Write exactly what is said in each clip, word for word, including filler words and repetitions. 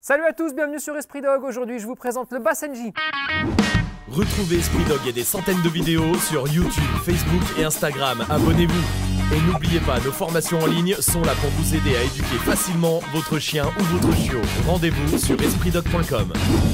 Salut à tous, bienvenue sur Esprit Dog. Aujourd'hui, je vous présente le Basenji. Retrouvez Esprit Dog et des centaines de vidéos sur YouTube, Facebook et Instagram. Abonnez-vous. Et n'oubliez pas, nos formations en ligne sont là pour vous aider à éduquer facilement votre chien ou votre chiot. Rendez-vous sur esprit dog point com.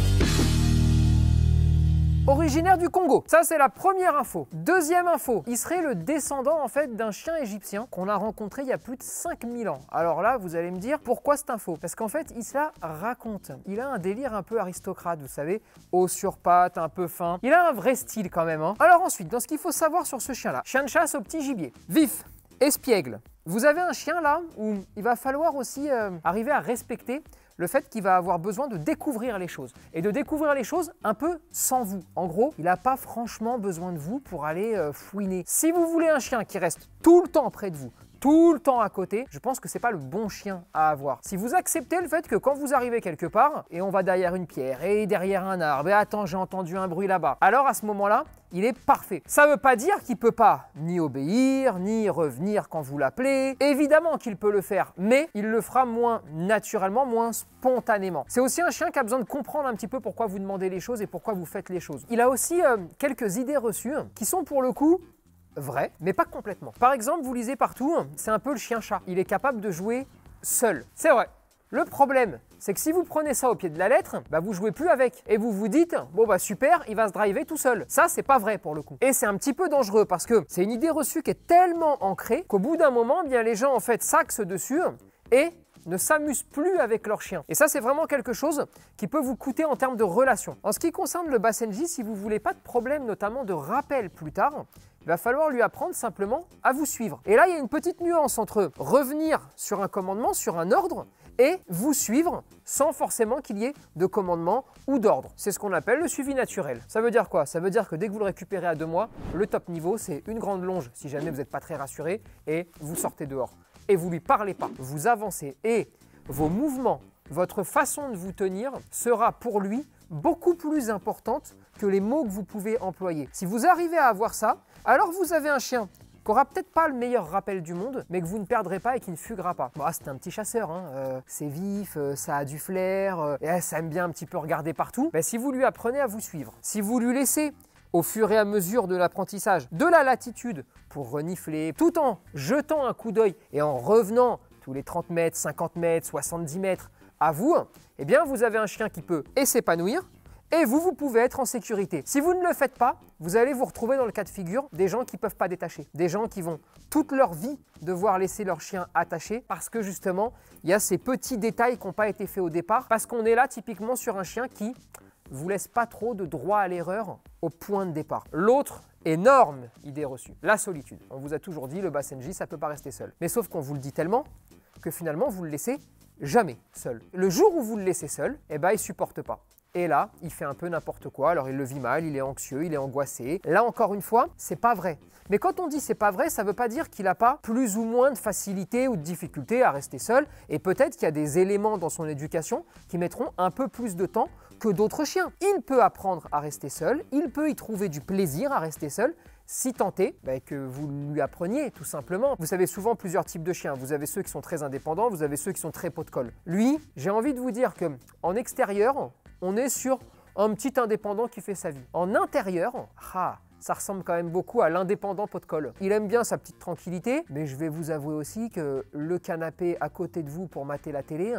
Originaire du Congo, ça c'est la première info. Deuxième info, il serait le descendant en fait d'un chien égyptien qu'on a rencontré il y a plus de cinq mille ans. Alors là, vous allez me dire pourquoi cette info? Parce qu'en fait, il se la raconte. Il a un délire un peu aristocrate, vous savez, haut sur pattes, un peu fin. Il a un vrai style quand même. Hein. Alors ensuite, dans ce qu'il faut savoir sur ce chien-là, chien de chasse au petit gibier, vif, espiègle. Vous avez un chien là où il va falloir aussi euh, arriver à respecter le fait qu'il va avoir besoin de découvrir les choses. Et de découvrir les choses un peu sans vous. En gros, il n'a pas franchement besoin de vous pour aller euh, fouiner. Si vous voulez un chien qui reste tout le temps près de vous, tout le temps à côté, je pense que c'est pas le bon chien à avoir. Si vous acceptez le fait que quand vous arrivez quelque part, et on va derrière une pierre, et derrière un arbre, et attends, j'ai entendu un bruit là-bas, alors à ce moment-là, il est parfait. Ça ne veut pas dire qu'il ne peut pas ni obéir, ni revenir quand vous l'appelez. Évidemment qu'il peut le faire, mais il le fera moins naturellement, moins spontanément. C'est aussi un chien qui a besoin de comprendre un petit peu pourquoi vous demandez les choses et pourquoi vous faites les choses. Il a aussi euh, quelques idées reçues qui sont pour le coup vrai, mais pas complètement. Par exemple, vous lisez partout, c'est un peu le chien-chat. Il est capable de jouer seul. C'est vrai. Le problème, c'est que si vous prenez ça au pied de la lettre, bah vous jouez plus avec. Et vous vous dites, bon bah super, il va se driver tout seul. Ça, c'est pas vrai pour le coup. Et c'est un petit peu dangereux parce que c'est une idée reçue qui est tellement ancrée qu'au bout d'un moment, bien les gens en fait s'axent dessus et ne s'amusent plus avec leur chien. Et ça, c'est vraiment quelque chose qui peut vous coûter en termes de relation. En ce qui concerne le Basenji, si vous voulez pas de problème, notamment de rappel plus tard, il va falloir lui apprendre simplement à vous suivre. Et là, il y a une petite nuance entre revenir sur un commandement, sur un ordre, et vous suivre sans forcément qu'il y ait de commandement ou d'ordre. C'est ce qu'on appelle le suivi naturel. Ça veut dire quoi? Ça veut dire que dès que vous le récupérez à deux mois, le top niveau, c'est une grande longe si jamais vous n'êtes pas très rassuré, et vous sortez dehors. Et vous ne lui parlez pas, vous avancez. Et vos mouvements, votre façon de vous tenir sera pour lui beaucoup plus importante que les mots que vous pouvez employer. Si vous arrivez à avoir ça, alors vous avez un chien qui n'aura peut-être pas le meilleur rappel du monde, mais que vous ne perdrez pas et qui ne fuguera pas. Bon, ah, c'est un petit chasseur, hein. euh, c'est vif, euh, ça a du flair, euh, et ça aime bien un petit peu regarder partout. Mais si vous lui apprenez à vous suivre, si vous lui laissez au fur et à mesure de l'apprentissage de la latitude pour renifler, tout en jetant un coup d'œil et en revenant tous les trente mètres, cinquante mètres, soixante-dix mètres à vous, eh bien vous avez un chien qui peut et s'épanouir, et vous, vous pouvez être en sécurité. Si vous ne le faites pas, vous allez vous retrouver dans le cas de figure des gens qui ne peuvent pas détacher. Des gens qui vont toute leur vie devoir laisser leur chien attaché parce que justement, il y a ces petits détails qui n'ont pas été faits au départ, parce qu'on est là typiquement sur un chien qui vous laisse pas trop de droit à l'erreur au point de départ. L'autre énorme idée reçue, la solitude. On vous a toujours dit, le Basenji, ça ne peut pas rester seul. Mais sauf qu'on vous le dit tellement que finalement, vous le laissez jamais seul. Le jour où vous le laissez seul, eh ben, il ne supporte pas. Et là, il fait un peu n'importe quoi, alors il le vit mal, il est anxieux, il est angoissé. Là, encore une fois, c'est pas vrai. Mais quand on dit c'est pas vrai, ça ne veut pas dire qu'il n'a pas plus ou moins de facilité ou de difficulté à rester seul. Et peut-être qu'il y a des éléments dans son éducation qui mettront un peu plus de temps que d'autres chiens. Il peut apprendre à rester seul, il peut y trouver du plaisir à rester seul, si tant est bah, que vous lui appreniez tout simplement. Vous savez souvent plusieurs types de chiens. Vous avez ceux qui sont très indépendants, vous avez ceux qui sont très pot de colle. Lui, j'ai envie de vous dire qu'en extérieur, on est sur un petit indépendant qui fait sa vie. En intérieur, ah, ça ressemble quand même beaucoup à l'indépendant pot de colle. Il aime bien sa petite tranquillité, mais je vais vous avouer aussi que le canapé à côté de vous pour mater la télé,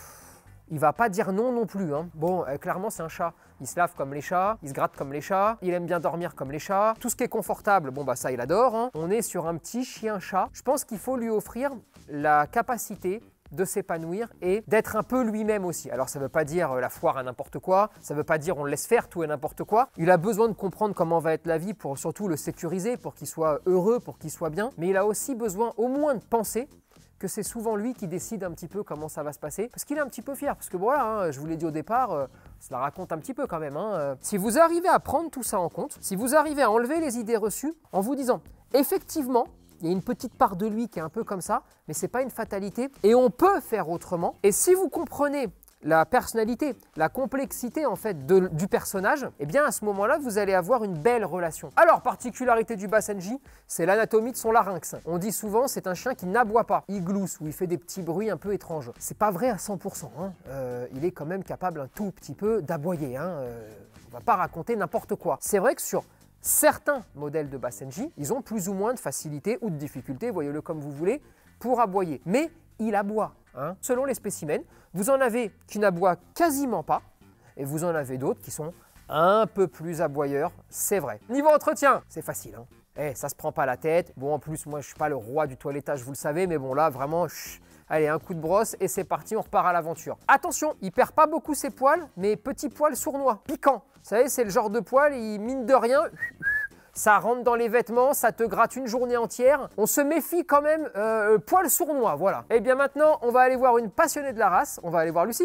il va pas dire non non plus. Hein. Bon, euh, clairement, c'est un chat. Il se lave comme les chats, il se gratte comme les chats, il aime bien dormir comme les chats. Tout ce qui est confortable, bon bah ça, il adore. Hein. On est sur un petit chien-chat. Je pense qu'il faut lui offrir la capacité de s'épanouir et d'être un peu lui-même aussi. Alors ça ne veut pas dire euh, la foire à n'importe quoi, ça ne veut pas dire on le laisse faire tout et n'importe quoi. Il a besoin de comprendre comment va être la vie pour surtout le sécuriser, pour qu'il soit heureux, pour qu'il soit bien. Mais il a aussi besoin au moins de penser que c'est souvent lui qui décide un petit peu comment ça va se passer, parce qu'il est un petit peu fier, parce que voilà, hein, je vous l'ai dit au départ, euh, ça la raconte un petit peu quand même. Hein, euh. Si vous arrivez à prendre tout ça en compte, si vous arrivez à enlever les idées reçues en vous disant, effectivement, il y a une petite part de lui qui est un peu comme ça, mais ce n'est pas une fatalité, et on peut faire autrement. Et si vous comprenez la personnalité, la complexité en fait de, du personnage, et bien à ce moment-là, vous allez avoir une belle relation. Alors, particularité du Basenji, c'est l'anatomie de son larynx. On dit souvent c'est un chien qui n'aboie pas, il glousse ou il fait des petits bruits un peu étranges. C'est pas vrai à cent pour cent, hein. euh, il est quand même capable un tout petit peu d'aboyer. Hein. Euh, on va pas raconter n'importe quoi. C'est vrai que sur certains modèles de Basenji, ils ont plus ou moins de facilité ou de difficulté, voyez-le comme vous voulez, pour aboyer. Mais il aboie. Hein. Selon les spécimens, vous en avez qui n'aboient quasiment pas et vous en avez d'autres qui sont un peu plus aboyeurs, c'est vrai. Niveau entretien, c'est facile. Hein. Eh, ça se prend pas la tête. Bon, en plus, moi, je suis pas le roi du toilettage, vous le savez, mais bon, là, vraiment, chut, allez, un coup de brosse et c'est parti, on repart à l'aventure. Attention, il perd pas beaucoup ses poils, mais petits poils sournois, piquants. Vous savez, c'est le genre de poil, il mine de rien. Ça rentre dans les vêtements, ça te gratte une journée entière. On se méfie quand même, euh, poil sournois, voilà. Et bien maintenant, on va aller voir une passionnée de la race. On va aller voir Lucie.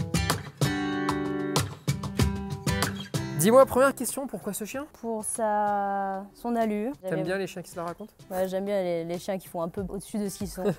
Dis-moi, première question, pourquoi ce chien? Pour sa... son allure. T'aimes bien les chiens qui se la racontent? Ouais, j'aime bien les, les chiens qui font un peu au-dessus de ce qu'ils sont.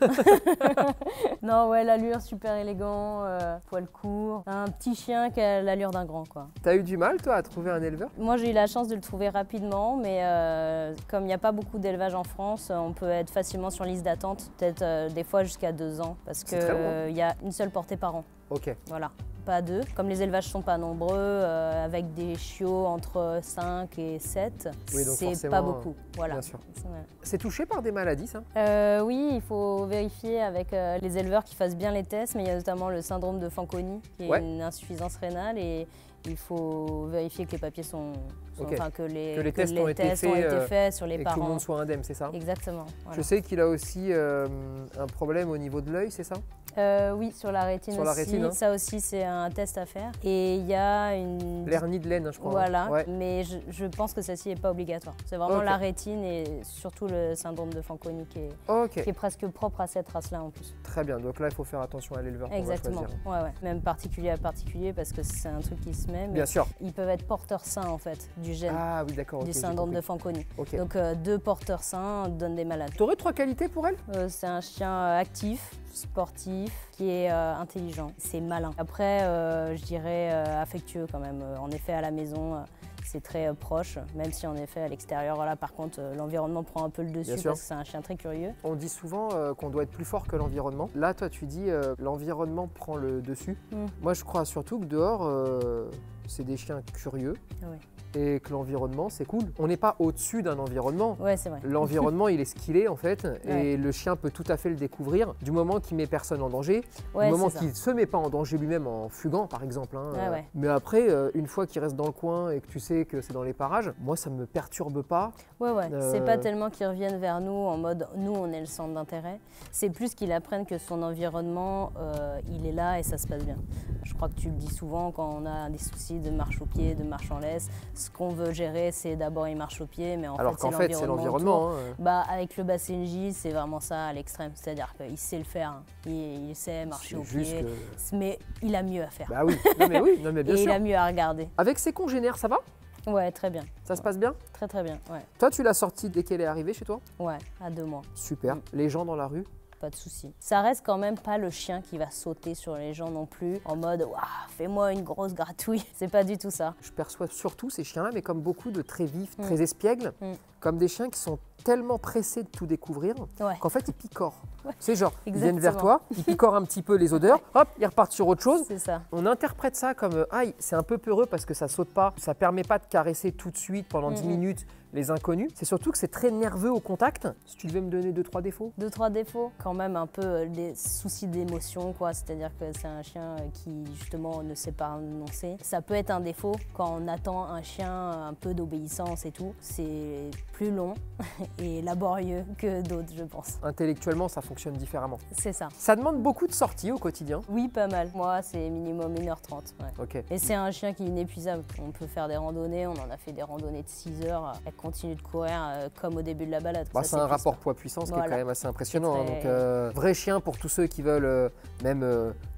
Non, ouais, l'allure super élégant, euh, poil court. Un petit chien qui a l'allure d'un grand, quoi. T'as eu du mal, toi, à trouver un éleveur? Moi, j'ai eu la chance de le trouver rapidement, mais euh, comme il n'y a pas beaucoup d'élevage en France, on peut être facilement sur liste d'attente, peut-être euh, des fois jusqu'à deux ans, parce qu'il euh, y a une seule portée par an. Ok. Voilà. Pas deux. Comme les élevages sont pas nombreux, euh, avec des chiots entre cinq et sept, oui, c'est pas beaucoup. Voilà. C'est touché par des maladies, ça? euh, Oui, il faut vérifier avec euh, les éleveurs qui fassent bien les tests, mais il y a notamment le syndrome de Fanconi, qui est ouais. une insuffisance rénale, et il faut vérifier que les papiers sont... sont okay. enfin, que les, que les tests, que les ont, tests été ont faits, été faits sur les et parents. Que tout le monde soit indemne, c'est ça? Exactement. Voilà. Je sais qu'il a aussi euh, un problème au niveau de l'œil, c'est ça? Euh, oui, sur la rétine sur aussi. La rétine, hein. Ça aussi, c'est un test à faire. Et il y a une... l'hernie de laine, je crois. Voilà, hein. ouais. mais je, je pense que celle-ci n'est pas obligatoire. C'est vraiment okay. la rétine et surtout le syndrome de Fanconi qui est, okay. qui est presque propre à cette race-là en plus. Très bien, donc là, il faut faire attention à l'éleveur. Exactement, ouais, ouais. Même particulier à particulier parce que c'est un truc qui se met. Bien sûr. Ils peuvent être porteurs sains en fait du gène ah, oui, du okay, syndrome de Fanconi. Okay. Donc euh, deux porteurs sains donnent des malades. Tu aurais trois qualités pour elle? euh, C'est un chien actif, sportif, qui est euh, intelligent, c'est malin. Après, euh, je dirais euh, affectueux quand même. En effet, à la maison, euh, c'est très euh, proche, même si en effet, à l'extérieur, là, par contre, euh, l'environnement prend un peu le dessus parce que c'est un chien très curieux. On dit souvent euh, qu'on doit être plus fort que l'environnement. Là, toi, tu dis euh, l'environnement prend le dessus. Mm. Moi, je crois surtout que dehors, euh, c'est des chiens curieux. Oui. Et que l'environnement, c'est cool. On n'est pas au-dessus d'un environnement. Ouais, c'est vrai. L'environnement, il est ce qu'il est, en fait. Ouais. Et le chien peut tout à fait le découvrir du moment qu'il met personne en danger, ouais, du moment qu'il ne se met pas en danger lui-même en fuguant, par exemple. Hein. Ouais, ouais. Mais après, euh, une fois qu'il reste dans le coin et que tu sais que c'est dans les parages, moi, ça ne me perturbe pas. Ouais, ouais. Euh... C'est pas tellement qu'ils reviennent vers nous en mode « nous, on est le centre d'intérêt ». C'est plus qu'ils apprennent que son environnement, euh, il est là et ça se passe bien. Je crois que tu le dis souvent quand on a des soucis de marche au pied, de marche en laisse. Ce qu'on veut gérer, c'est d'abord il marche au pied, mais en Alors fait, fait c'est l'environnement. Hein. Bah, avec le Basenji, c'est vraiment ça à l'extrême. C'est-à-dire qu'il sait le faire. Hein. Il, il sait marcher au pied, que... mais il a mieux à faire. Bah oui, non mais oui, non mais bien Et sûr. il a mieux à regarder. Avec ses congénères, ça va? Ouais, très bien. Ça ouais. se passe bien? Très très bien, ouais. Toi, tu l'as sortie dès qu'elle est arrivée chez toi? Ouais, à deux mois. Super. Mm. Les gens dans la rue? Pas de souci. Ça reste quand même pas le chien qui va sauter sur les gens non plus, en mode waouh, fais-moi une grosse gratouille. C'est pas du tout ça. Je perçois surtout ces chiens-là, mais comme beaucoup de très vifs, mm. très espiègles, mm. comme des chiens qui sont tellement pressés de tout découvrir ouais. qu'en fait ils picorent. Ouais. C'est genre, Exactement. Ils viennent vers toi, ils picorent un petit peu les odeurs, hop, ils repartent sur autre chose. C'est ça. On interprète ça comme ah, c'est un peu peureux parce que ça saute pas, ça permet pas de caresser tout de suite pendant mm-hmm. dix minutes les inconnus. C'est surtout que c'est très nerveux au contact. Si tu devais me donner deux, trois défauts. Deux, trois défauts. Quand même un peu des soucis d'émotion, quoi. C'est-à-dire que c'est un chien qui, justement, ne sait pas annoncer. Ça peut être un défaut quand on attend un chien un peu d'obéissance et tout. C'est plus long et laborieux que d'autres, je pense. Intellectuellement, ça fonctionne différemment. C'est ça. Ça demande beaucoup de sorties au quotidien? Oui, pas mal. Moi, c'est minimum une heure trente. Ouais. Okay. Et c'est un chien qui est inépuisable. On peut faire des randonnées. On en a fait des randonnées de six heures. Elle continue de courir euh, comme au début de la balade. Bah, c'est un rapport poids-puissance voilà. qui est quand même assez impressionnant. Très... Hein. Donc, euh, vrai chien pour tous ceux qui veulent euh, même euh,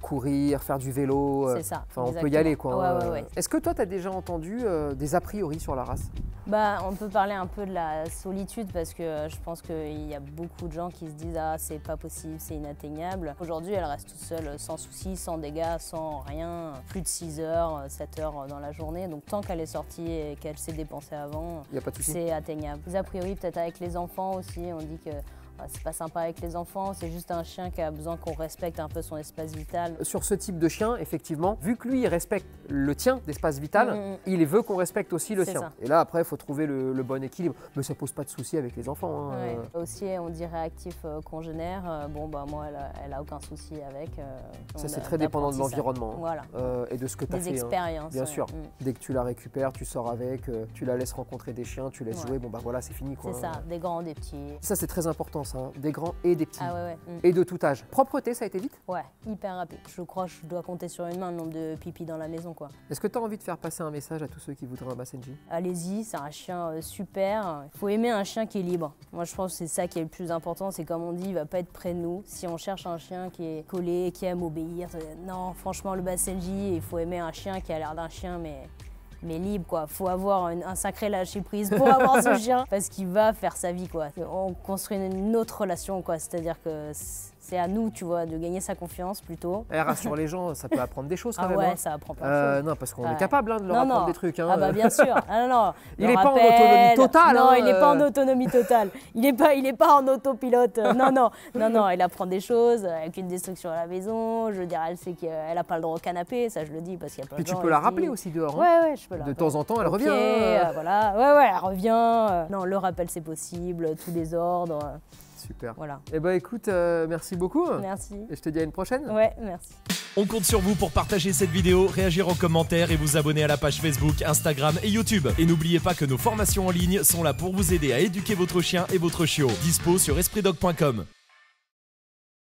courir, faire du vélo. C'est ça. Enfin, on exactement. peut y aller quoi. Ouais, ouais, ouais. Est-ce que toi, tu as déjà entendu euh, des a priori sur la race? Bah, on peut parler un peu de la solitude parce que euh, je pense qu'il y a beaucoup de gens qui se disent ah c'est pas possible, c'est inatteignable. Aujourd'hui elle reste toute seule sans soucis, sans dégâts, sans rien, plus de six heures, sept heures dans la journée. Donc tant qu'elle est sortie et qu'elle s'est dépensée avant, c'est atteignable. A priori peut-être avec les enfants aussi, on dit que c'est pas sympa avec les enfants, c'est juste un chien qui a besoin qu'on respecte un peu son espace vital. Sur ce type de chien, effectivement, vu que lui il respecte le tien d'espace vital, mmh. il veut qu'on respecte aussi le sien. Ça. Et là après il faut trouver le, le bon équilibre. Mais ça pose pas de souci avec les enfants. Hein. Ouais. Aussi on dit réactif euh, congénère, euh, bon bah moi elle a, elle a aucun souci avec. Euh, ça c'est très dépendant de l'environnement voilà. euh, et de ce que tu as des fait. Des expériences. Hein. Bien ouais. sûr, mmh. dès que tu la récupères, tu sors avec, euh, tu la laisses rencontrer des chiens, tu laisses ouais. jouer, bon bah voilà c'est fini. C'est ça, des grands, des petits. Ça c'est très important ça, hein. Des grands et des petits. Ah ouais, ouais. Mm. Et de tout âge. Propreté, ça a été vite? Ouais, hyper rapide. Je crois que je dois compter sur une main le nombre de pipis dans la maison, quoi. Est-ce que tu as envie de faire passer un message à tous ceux qui voudraient un Basenji? Allez-y, c'est un chien euh, super. Il faut aimer un chien qui est libre. Moi, je pense que c'est ça qui est le plus important. C'est comme on dit, il va pas être près de nous. Si on cherche un chien qui est collé, qui aime obéir, non, franchement, le Basenji, il faut aimer un chien qui a l'air d'un chien, mais... mais libre quoi, faut avoir un, un sacré lâcher prise pour avoir ce chien parce qu'il va faire sa vie quoi. On construit une autre relation quoi, c'est-à-dire que c'est à nous, tu vois, de gagner sa confiance plutôt. Eh, rassure les gens, ça peut apprendre des choses quand ah même. ouais, hein. ça apprend plein de euh, choses. Non, parce qu'on ouais. est capable hein, de leur non, apprendre non. des trucs. Hein. Ah bah bien sûr. Ah, non, non. Il n'est pas en autonomie totale. Non, hein, il n'est euh... pas en autonomie totale. Il n'est pas, il est pas en autopilote. Non, non, non, non. Il apprend des choses avec une destruction à la maison. Je veux dire, elle sait qu'elle n'a pas le droit au canapé. Ça, je le dis parce qu'il y a pas de Puis gens tu peux la ici. rappeler aussi dehors. Hein. Ouais, ouais, je peux la De temps en temps, elle okay, revient. Hein. Euh, voilà, ouais, ouais, elle revient. Euh, non, le rappel, c'est possible. Tous les ordres. Euh, Super. Voilà. Eh ben écoute, euh, merci beaucoup. Merci. Et je te dis à une prochaine. Ouais, merci. On compte sur vous pour partager cette vidéo, réagir en commentaire et vous abonner à la page Facebook, Instagram et YouTube. Et n'oubliez pas que nos formations en ligne sont là pour vous aider à éduquer votre chien et votre chiot. Dispo sur esprit dog point com.